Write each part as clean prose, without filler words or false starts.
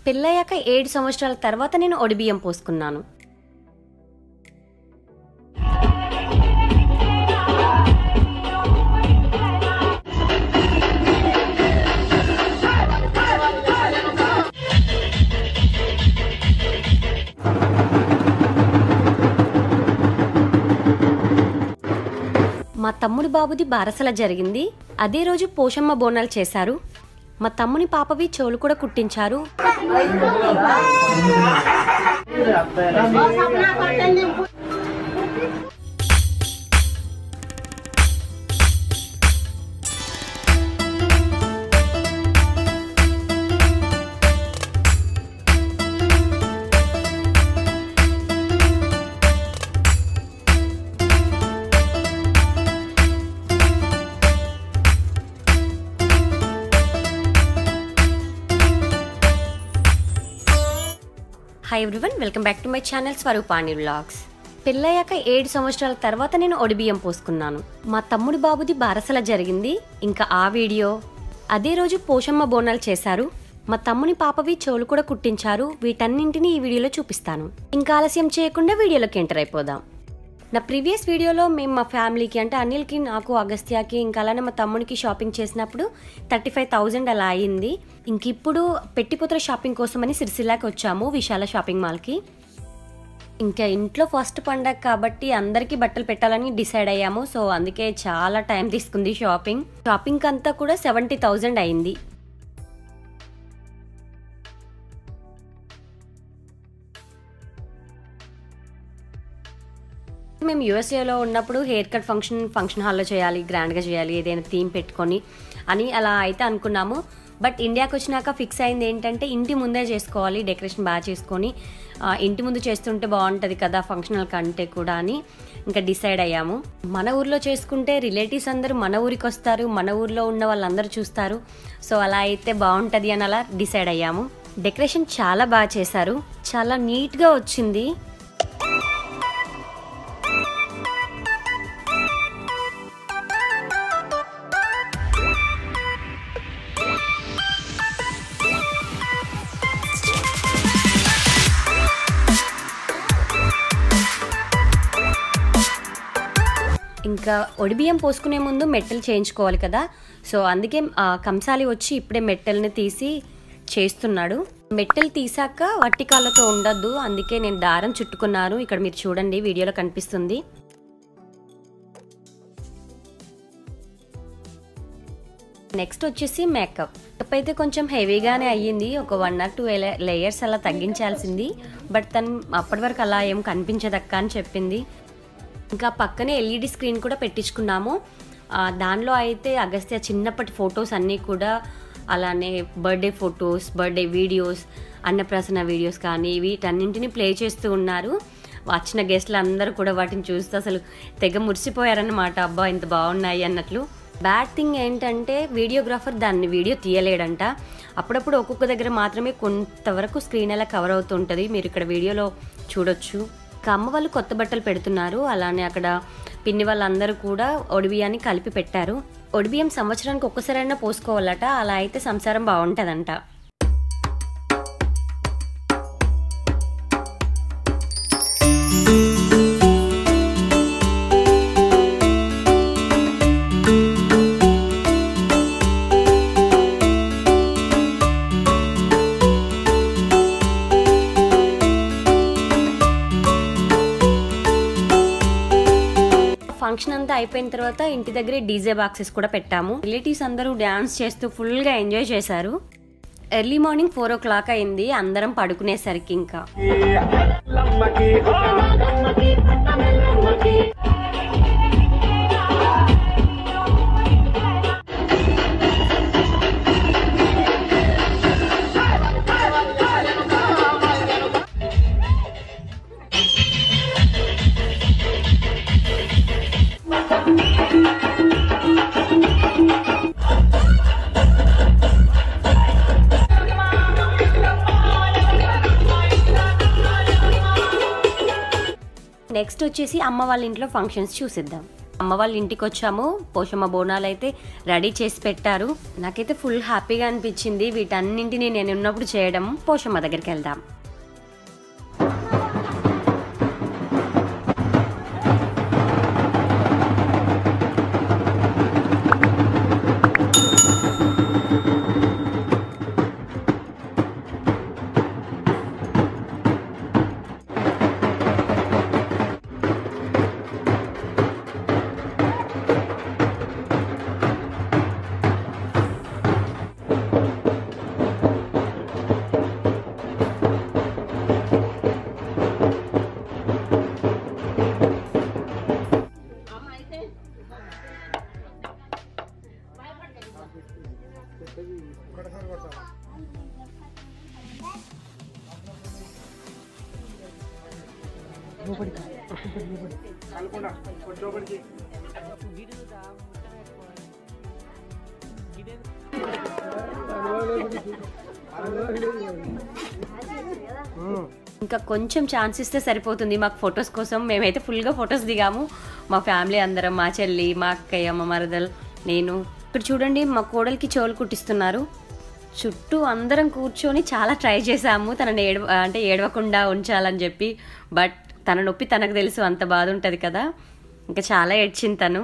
పెళ్ళయ్యాక 7 సంవత్సరాల తర్వాత నేను ఒడిబియ్యం పోసుకున్నాను. మా తమ్ముడి బాబుది బారసల జరిగింది. అదే రోజు పోషమ్మ బోనాలు చేశారు. మా తమ్ముని పాపవి చెవులు కూడా కుట్టించారు. Hi everyone, welcome back to my channel swaroopaanilvlogs. పెళ్ళయ్యాక 7 సంవత్సరాల తర్వాత నేను ఒడిబియ్యం పోసుకున్నాను. మా తమ్ముడి బాబుది బారసల జరిగింది. ఇంకా ఆ వీడియో. అదే రోజు పోషమ్మ బోనాలు చేశారు. మా తమ్ముని పాపవి చెవులు కూడా కుట్టించారు. వీటన్నింటినీ ఈ వీడియోలో చూపిస్తాను. ఇంకా ఆలస్యం చేయకుండా వీడియోలోకి ఎంటర్ అయిపోదాం. నా ప్రీవియస్ వీడియోలో మేము మా ఫ్యామిలీకి అంటే అనిల్కి, నాకు, అగస్త్యాకి, ఇంకా అలానే మా తమ్మునికి షాపింగ్ చేసినప్పుడు 35,000 అలా అయింది. ఇంక ఇప్పుడు పెట్టిపోతల షాపింగ్ కోసమని సిరిసిల్లాకి వచ్చాము, విశాల షాపింగ్ మాల్కి. ఇంకా ఇంట్లో ఫస్ట్ పండగ కాబట్టి అందరికీ బట్టలు పెట్టాలని డిసైడ్ అయ్యాము. సో అందుకే చాలా టైం తీసుకుంది షాపింగ్ అంతా కూడా 70,000 అయింది. మేము యూఎస్ఏలో ఉన్నప్పుడు హెయిర్ కట్ ఫంక్షన్ హాల్లో చేయాలి, గ్రాండ్గా చేయాలి, ఏదైనా థీమ్ పెట్టుకొని అని అలా అయితే అనుకున్నాము. బట్ ఇండియాకి వచ్చినాక ఫిక్స్ అయింది ఏంటంటే ఇంటి ముందే చేసుకోవాలి, డెకరేషన్ బాగా చేసుకొని ఇంటి ముందు చేస్తుంటే బాగుంటుంది కదా ఫంక్షన్ హాల్ కంటే కూడా అని ఇంకా డిసైడ్ అయ్యాము. మన ఊర్లో చేసుకుంటే రిలేటివ్స్ అందరూ మన ఊరికి వస్తారు, మన ఊర్లో ఉన్న వాళ్ళందరూ చూస్తారు. సో అలా అయితే బాగుంటుంది అని అలా డిసైడ్ అయ్యాము. డెకరేషన్ చాలా బాగా చేశారు, చాలా నీట్గా వచ్చింది. ఇంకా ఒడిబియ్యం పోసుకునే ముందు మెట్టెలు చేయించుకోవాలి కదా. సో అందుకే కంసాలి వచ్చి ఇప్పుడే మెట్టెల్ని తీసి చేస్తున్నాడు. మెట్టెలు తీసాక వట్టి కాళ్ళతో ఉండొద్దు, అందుకే నేను దారం చుట్టుకున్నాను. ఇక్కడ మీరు చూడండి, వీడియోలో కనిపిస్తుంది. నెక్స్ట్ వచ్చేసి మేకప్ అయితే కొంచెం హెవీగానే అయ్యింది. ఒక 1 or 2 లేయర్స్ అలా తగ్గించాల్సింది. బట్ తను అప్పటి వరకు అలా ఏం కనిపించదక్క అని చెప్పింది. ఇంకా పక్కనే ఎల్ఈడి స్క్రీన్ కూడా పెట్టించుకున్నాము. దానిలో అయితే అగస్త్య చిన్నప్పటి ఫొటోస్ అన్నీ కూడా, అలానే birthday photos, birthday videos, Annaprasana videos కానీ వీటన్నింటినీ ప్లే చేస్తూ ఉన్నారు. వచ్చిన గెస్ట్లు అందరూ కూడా వాటిని చూస్తూ అసలు తెగ మురిసిపోయారన్నమాట. అబ్బా ఇంత బాగున్నాయి అన్నట్లు. బ్యాడ్ థింగ్ ఏంటంటే వీడియోగ్రాఫర్ దాన్ని వీడియో తీయలేడంట. అప్పుడప్పుడు ఒక్కొక్క దగ్గర మాత్రమే కొంతవరకు స్క్రీన్ అలా కవర్ అవుతుంటుంది, మీరు ఇక్కడ వీడియోలో చూడొచ్చు. అమ్మ వాళ్ళు కొత్త బట్టలు పెడుతున్నారు, అలానే అక్కడ పిన్ని వాళ్ళందరూ కూడా ఒడిబియ్యాన్ని కలిపి పెట్టారు. ఒడిబియ్యం సంవత్సరానికి ఒక్కసారైనా పోసుకోవాలట, అలా అయితే సంసారం బాగుంటుందంట. ఫంక్షన్ అంతా అయిపోయిన తర్వాత ఇంటి దగ్గరే డీజే బాక్సెస్ కూడా పెట్టాము. రిలేటివ్స్ అందరూ డాన్స్ చేస్తూ ఫుల్గా ఎంజాయ్ చేశారు. ఎర్లీ మార్నింగ్ 4 o'clock అయింది అందరం పడుకునేసరికి. ఇంకా నెక్స్ట్ వచ్చేసి అమ్మ వాళ్ళ ఇంట్లో ఫంక్షన్స్ చూసిద్దాం. అమ్మ వాళ్ళ ఇంటికి వచ్చాము. పోషమ్మ బోనాలు అయితే రెడీ చేసి పెట్టారు. నాకైతే ఫుల్ హ్యాపీగా అనిపించింది వీటన్నింటినీ నేను ఉన్నప్పుడు చేయడం. పోషమ్మ దగ్గరికి వెళ్దాం. ఇంకా కొంచెం ఛాన్స్ ఇస్తే సరిపోతుంది మాకు ఫొటోస్ కోసం. మేమైతే ఫుల్గా ఫొటోస్ దిగాము, మా ఫ్యామిలీ అందరం, మా చెల్లి, మా అక్కయ్య, మా మరదలు, నేను. ఇక్కడ చూడండి మా కోడలికి చెవులు కుట్టిస్తున్నారు. చుట్టూ అందరం కూర్చొని చాలా ట్రై చేసాము తనని ఏడవకుండా ఉంచాలని చెప్పి. బట్ తన నొప్పి తనకు తెలుసు, అంత బాధ ఉంటుంది కదా. ఇంకా చాలా ఏడ్చింది తను.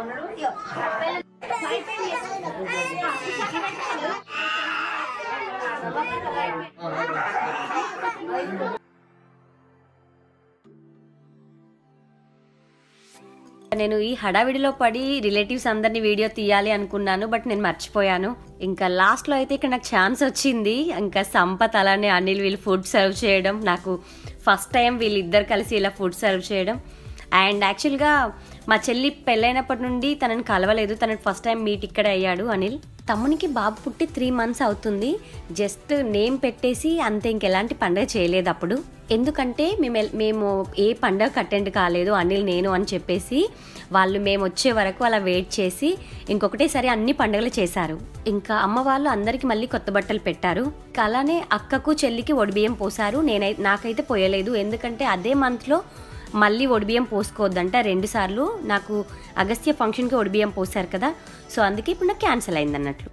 నేను ఈ హడావిడిలో పడి రిలేటివ్స్ అందరినీ వీడియో తీయాలి అనుకున్నాను, బట్ నేను మర్చిపోయాను. ఇంకా లాస్ట్లో అయితే ఇక్కడ నాకు ఛాన్స్ వచ్చింది. ఇంకా సంపత్ అలానే అనిల్ వీళ్ళు ఫుడ్ సర్వ్ చేయడం, నాకు ఫస్ట్ టైం వీళ్ళిద్దరు కలిసి ఇలా ఫుడ్ సర్వ్ చేయడం. అండ్ యాక్చువల్గా మా చెల్లి పెళ్ళైనప్పటి నుండి తనని కలవలేదు, తనని ఫస్ట్ టైం మీట్ ఇక్కడే అయ్యాడు అనిల్. తమ్మునికి బాబు పుట్టి 3 months అవుతుంది. జస్ట్ నేమ్ పెట్టేసి అంతే, ఇంకెలాంటి పండుగ చేయలేదు అప్పుడు. ఎందుకంటే మేము ఏ పండుగ అటెండ్ కాలేదు అనిల్ నేను అని చెప్పేసి వాళ్ళు మేము వచ్చే వరకు అలా వెయిట్ చేసి ఇంకొకటేసారి అన్ని పండుగలు చేశారు. ఇంకా అమ్మ వాళ్ళు అందరికి మళ్ళీ కొత్త బట్టలు పెట్టారు. అలానే అక్కకు చెల్లికి ఒడిబియ్యం పోసారు. నాకైతే పోయలేదు, ఎందుకంటే అదే మంత్లో మళ్ళీ ఒడిబియ్యం పోసుకోవద్దంట 2 సార్లు. నాకు అగస్త్య ఫంక్షన్కి ఒడిబియ్యం పోసారు కదా, సో అందుకే ఇప్పుడు నాకు క్యాన్సిల్ అయింది అన్నట్లు.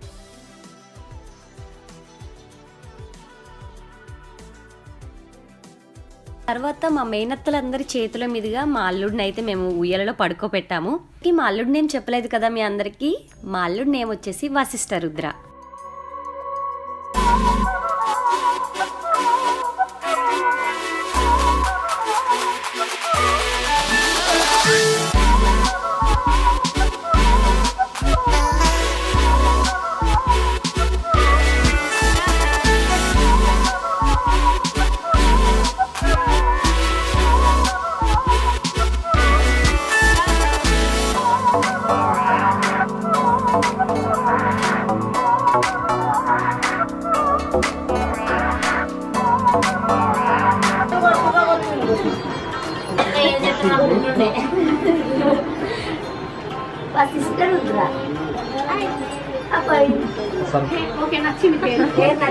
తర్వాత మా మేనత్తలందరి చేతుల మీదుగా మా అల్లుడిని అయితే మేము ఉయ్యలలో పడుకోబెట్టాము. మా అల్లుడి నేమ్ చెప్పలేదు కదా మీ అందరికీ. మా అల్లుడి నేమ్ వచ్చేసి వశిష్ఠ రుద్ర. ఓకే నచ్చింది పేరు.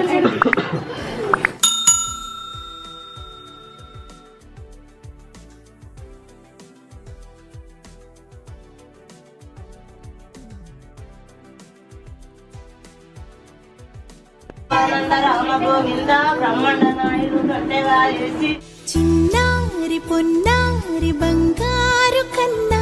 చిన్నారి పొన్నారి బంగారు కన్నా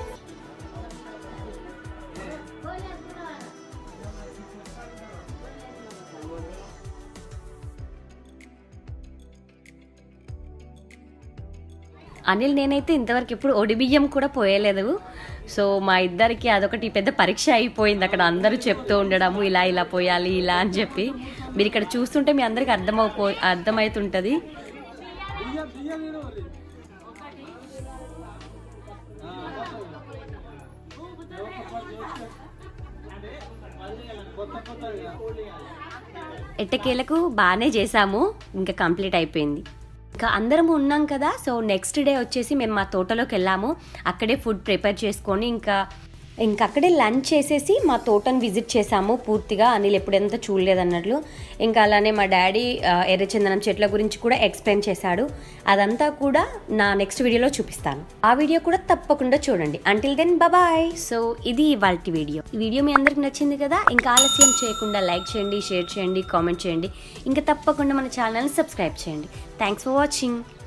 అనిల్ నేనైతే ఇంతవరకు ఎప్పుడు ఒడిబియ్యం కూడా పోయలేదు. సో మా ఇద్దరికి అదొకటి పెద్ద పరీక్ష అయిపోయింది. అక్కడ అందరూ చెప్తూ ఉండడము ఇలా ఇలా పోయాలి ఇలా అని చెప్పి. మీరు ఇక్కడ చూస్తుంటే మీ అందరికి అర్థమవుతుంటుంది. ఎట్టకేలకు బాగానే చేసాము, ఇంకా కంప్లీట్ అయిపోయింది. ఇంకా అందరం ఉన్నాం కదా, సో నెక్స్ట్ డే వచ్చేసి మేము మా తోటలోకి వెళ్ళాము. అక్కడే ఫుడ్ ప్రిపేర్ చేసుకొని ఇంకా ఇంకా అక్కడే లంచ్ చేసేసి మా తోటను విజిట్ చేసాము పూర్తిగా. అనిల్ ఎప్పుడెంత చూడలేదన్నట్లు. ఇంకా అలానే మా డాడీ ఎర్రచందనం చెట్ల గురించి కూడా ఎక్స్ప్లెయిన్ చేశాడు. అదంతా కూడా నా నెక్స్ట్ వీడియోలో చూపిస్తాను. ఆ వీడియో కూడా తప్పకుండా చూడండి. Until then bye. సో ఇది ఇవాల్టి వీడియో. ఈ వీడియో మీ అందరికి నచ్చింది కదా. ఇంకా ఆలస్యం చేయకుండా లైక్ చేయండి, షేర్ చేయండి, కామెంట్ చేయండి. ఇంకా తప్పకుండా మన ఛానల్ని సబ్స్క్రైబ్ చేయండి. Thanks for watching.